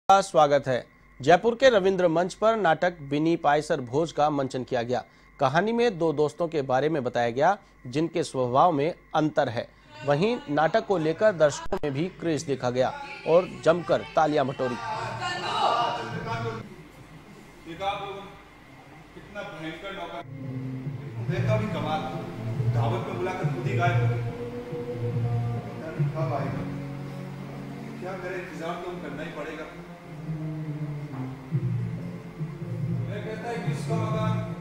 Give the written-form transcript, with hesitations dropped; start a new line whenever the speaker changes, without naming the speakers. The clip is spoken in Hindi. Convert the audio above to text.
का स्वागत है। जयपुर के रविंद्र मंच पर नाटक बिनी पायसर भोज का मंचन किया गया। कहानी में दो दोस्तों के बारे में बताया गया जिनके स्वभाव में अंतर है। वहीं नाटक को लेकर दर्शकों में भी क्रेज देखा गया और जमकर तालियां बटोरी।
कितना भयंकर नौकर भी कमाल, दावत में बुलाकर खुद ही गायब हो गए। कब आएगा? क्या करें, इंतजाम तो करना ही पड़ेगा। मैं कहता है कि इसका मकान